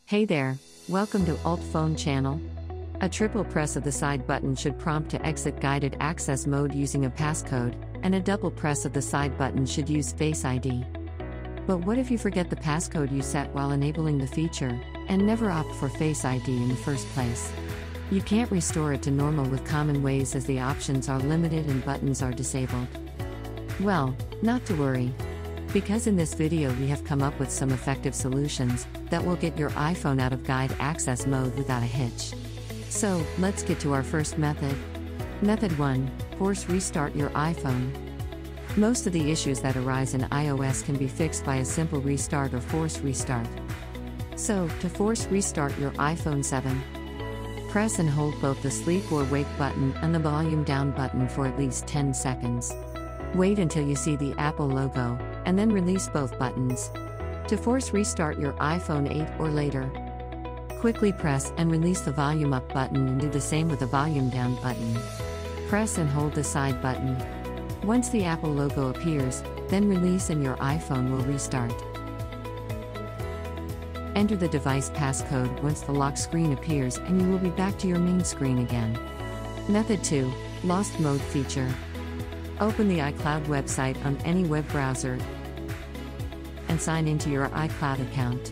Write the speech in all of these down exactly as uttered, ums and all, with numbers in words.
Hey there, welcome to Alt Phone channel. A triple press of the side button should prompt to exit guided access mode using a passcode, and a double press of the side button should use Face I D. But what if you forget the passcode you set while enabling the feature, and never opt for Face I D in the first place? You can't restore it to normal with common ways as the options are limited and buttons are disabled. Well, not to worry. Because in this video we have come up with some effective solutions that will get your iPhone out of guide access mode without a hitch. So, let's get to our first method. Method one. Force restart your iPhone. Most of the issues that arise in iOS can be fixed by a simple restart or force restart. So, to force restart your iPhone seven, press and hold both the sleep or wake button and the volume down button for at least ten seconds. Wait until you see the Apple logo, and then release both buttons. To force restart your iPhone eight or later, quickly press and release the volume up button and do the same with the volume down button. Press and hold the side button. Once the Apple logo appears, then release and your iPhone will restart. Enter the device passcode once the lock screen appears and you will be back to your main screen again. Method two. Lost Mode feature. Open the iCloud website on any web browser and sign into your iCloud account.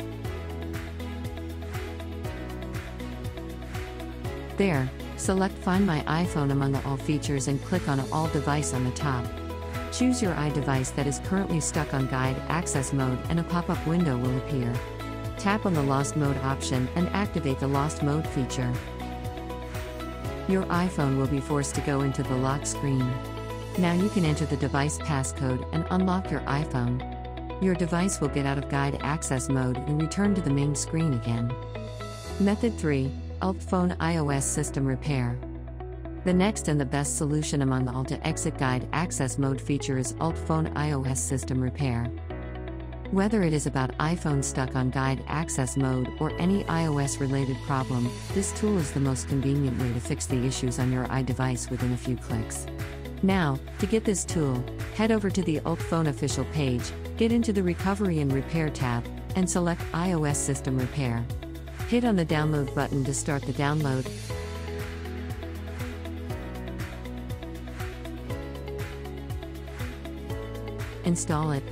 There, select Find My iPhone among all features and click on All Device on the top. Choose your iDevice that is currently stuck on guide access mode and a pop-up window will appear. Tap on the Lost Mode option and activate the Lost Mode feature. Your iPhone will be forced to go into the lock screen. Now you can enter the device passcode and unlock your iPhone. Your device will get out of guide access mode and return to the main screen again. Method three. Alt Phone iOS System Repair. The next and the best solution among all to exit guide access mode feature is Alt Phone iOS System Repair. Whether it is about iPhone stuck on guide access mode or any iOS related problem, this tool is the most convenient way to fix the issues on your iDevice within a few clicks. Now, to get this tool, head over to the Alt Phone official page, get into the Recovery and Repair tab, and select iOS System Repair. Hit on the download button to start the download. Install it.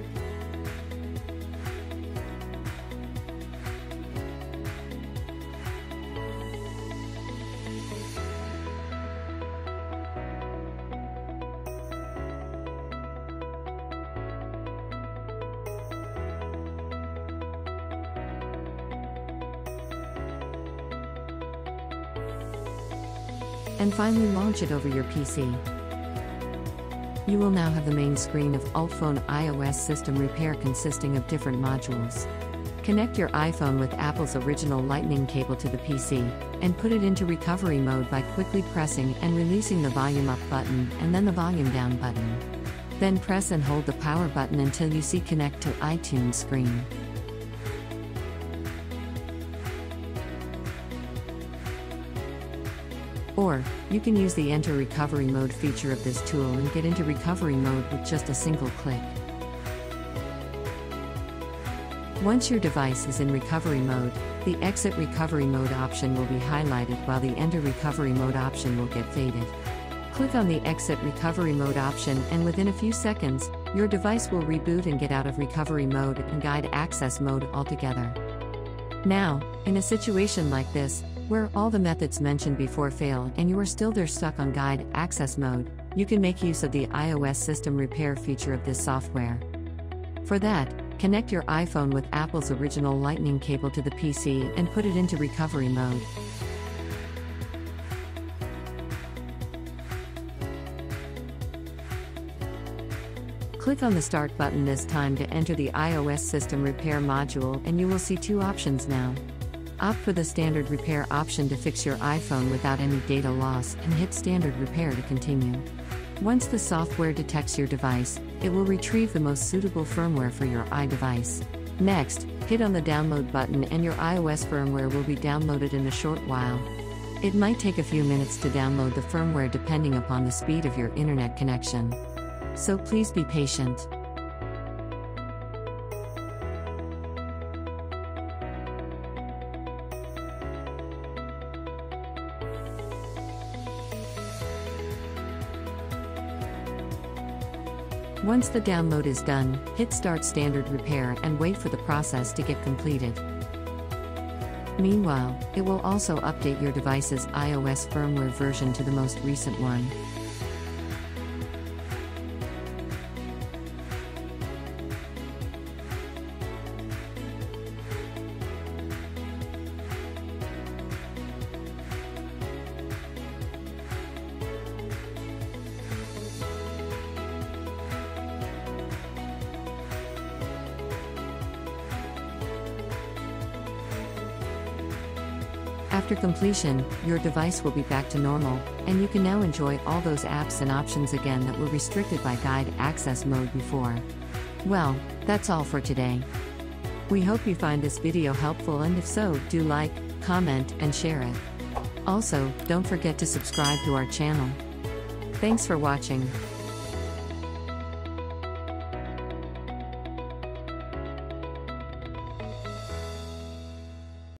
And finally launch it over your P C. You will now have the main screen of Alt Phone iOS System Repair consisting of different modules. Connect your iPhone with Apple's original Lightning cable to the P C, and put it into recovery mode by quickly pressing and releasing the volume up button and then the volume down button. Then press and hold the power button until you see Connect to iTunes screen. Or, you can use the Enter Recovery Mode feature of this tool and get into recovery mode with just a single click. Once your device is in recovery mode, the Exit Recovery Mode option will be highlighted while the Enter Recovery Mode option will get faded. Click on the Exit Recovery Mode option and within a few seconds, your device will reboot and get out of recovery mode and guide access mode altogether. Now, in a situation like this, where all the methods mentioned before fail and you are still there stuck on guide access mode, you can make use of the iOS System Repair feature of this software. For that, connect your iPhone with Apple's original Lightning cable to the P C and put it into recovery mode. Click on the Start button this time to enter the iOS System Repair module and you will see two options now. Opt for the Standard Repair option to fix your iPhone without any data loss and hit Standard Repair to continue. Once the software detects your device, it will retrieve the most suitable firmware for your iDevice. Next, hit on the Download button and your iOS firmware will be downloaded in a short while. It might take a few minutes to download the firmware depending upon the speed of your internet connection. So please be patient. Once the download is done, hit Start Standard Repair and wait for the process to get completed. Meanwhile, it will also update your device's iOS firmware version to the most recent one. After completion, your device will be back to normal, and you can now enjoy all those apps and options again that were restricted by guide access mode before. Well, that's all for today. We hope you find this video helpful, and if so, do like, comment, and share it. Also, don't forget to subscribe to our channel. Thanks for watching.